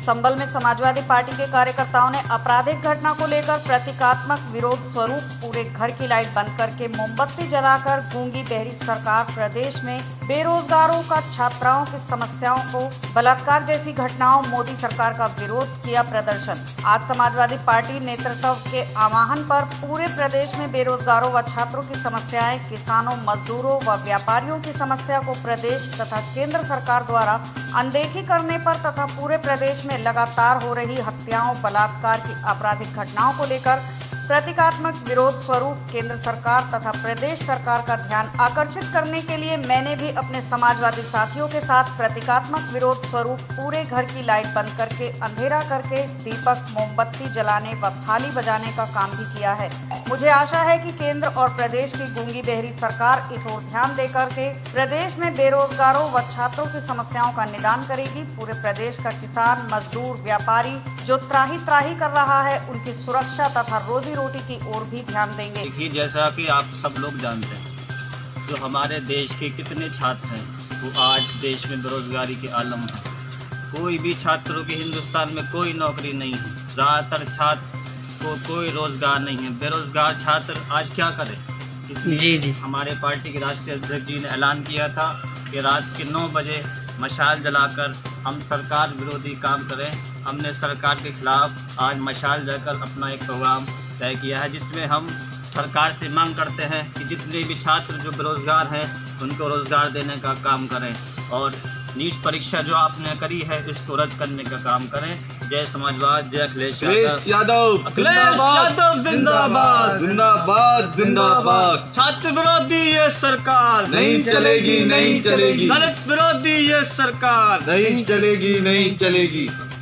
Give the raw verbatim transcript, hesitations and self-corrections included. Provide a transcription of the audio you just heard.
संबल में समाजवादी पार्टी के कार्यकर्ताओं ने आपराधिक घटना को लेकर प्रतीकात्मक विरोध स्वरूप पूरे घर की लाइट बंद करके मोमबत्ती जलाकर गूंगी बहरी सरकार प्रदेश में बेरोजगारों का छात्राओं की समस्याओं को बलात्कार जैसी घटनाओं मोदी सरकार का विरोध किया प्रदर्शन। आज समाजवादी पार्टी नेतृत्व के आह्वान पर पूरे प्रदेश में बेरोजगारों व छात्रों की समस्याएं, किसानों, मजदूरों व व्यापारियों की समस्या को प्रदेश तथा केंद्र सरकार द्वारा अनदेखी करने पर तथा पूरे प्रदेश में लगातार हो रही हत्याओं, बलात्कार की आपराधिक घटनाओं को लेकर प्रतीकात्मक विरोध स्वरूप केंद्र सरकार तथा प्रदेश सरकार का ध्यान आकर्षित करने के लिए मैंने भी अपने समाजवादी साथियों के साथ प्रतीकात्मक विरोध स्वरूप पूरे घर की लाइट बंद करके, अंधेरा करके दीपक, मोमबत्ती जलाने व थाली बजाने का काम भी किया है। मुझे आशा है कि केंद्र और प्रदेश की गूंगी बहरी सरकार इस ओर ध्यान देकर के प्रदेश में बेरोजगारों व छात्रों की समस्याओं का निदान करेगी। पूरे प्रदेश का किसान, मजदूर, व्यापारी जो त्राही त्राही कर रहा है, उनकी सुरक्षा तथा रोजी रोटी की ओर भी ध्यान देंगे। देखिए, जैसा कि आप सब लोग जानते हैं, जो हमारे देश के कितने छात्र हैं वो आज देश में बेरोजगारी के आलम है। कोई भी छात्रों की हिंदुस्तान में कोई नौकरी नहीं है। ज़्यादातर छात्र को कोई रोजगार नहीं है। बेरोजगार छात्र आज क्या करें? इसलिए जी जी हमारे पार्टी के राष्ट्रीय अध्यक्ष जी ने ऐलान किया था कि रात के नौ बजे मशाल जलाकर हम सरकार विरोधी काम करें। हमने सरकार के खिलाफ आज मशाल जलाकर अपना एक प्रोग्राम तय किया है, जिसमें हम सरकार से मांग करते हैं कि जितने भी छात्र जो बेरोजगार हैं उनको रोजगार देने का काम करें और नीट परीक्षा जो आपने करी है इसको रद्द करने का काम करें। जय समाजवाद, जय अखिलेश यादव, अखिलेश यादव जिंदाबाद, जिंदाबाद, जिंदाबाद। छात्र विरोधी ये सरकार नहीं चलेगी, नहीं चलेगी। दलित विरोधी ये सरकार नहीं चलेगी, नहीं चलेगी।